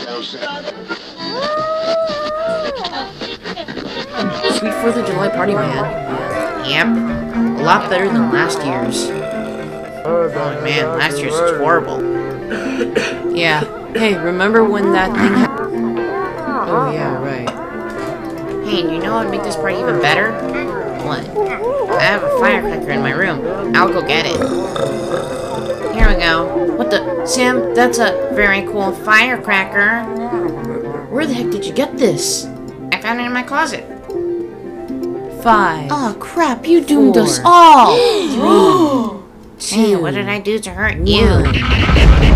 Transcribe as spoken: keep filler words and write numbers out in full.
Sweet fourth of July party, man. Yep. A lot better than last year's. Oh man, last year's was horrible. Yeah. Hey, remember when that thing happened? Oh yeah, right. Hey, you know what would make this party even better? What? I have a firecracker in my room. I'll go get it. Here we go. What the? Sam, that's a very cool firecracker. Where the heck did you get this? I found it in my closet. Five. Oh crap, you doomed Four. us all! Three. Hey, Two. what did I do to hurt you?